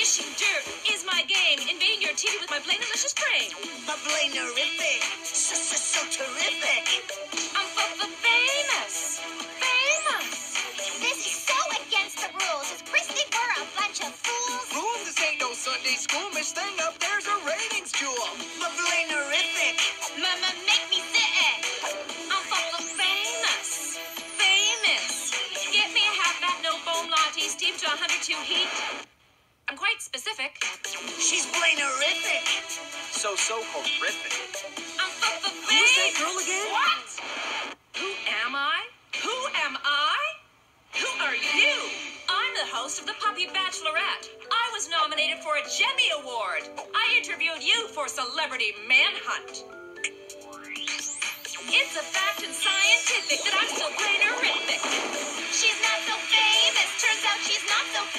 Dishing dirt is my game. Invading your TV with my Blainerific frame. The Blainerific. So terrific. I'm famous. Famous. This is so against the rules. As Chris think we're a bunch of fools. Fools, this ain't no Sunday school. Miss thing up there's a ratings jewel. The Blainerific. Mama, make me sit. I'm famous. Famous. Get me a half-fat, no foam latte steamed to 102 heat. I'm quite specific. She's Blainerific. So horrific. I'm Who's that girl again? What? Who am I? Who am I? Who are you? I'm the host of the Puppy Bachelorette. I was nominated for a Gemmy Award. I interviewed you for Celebrity Manhunt. It's a fact and scientific that I'm still Blainerific. She's not so famous. Turns out she's not so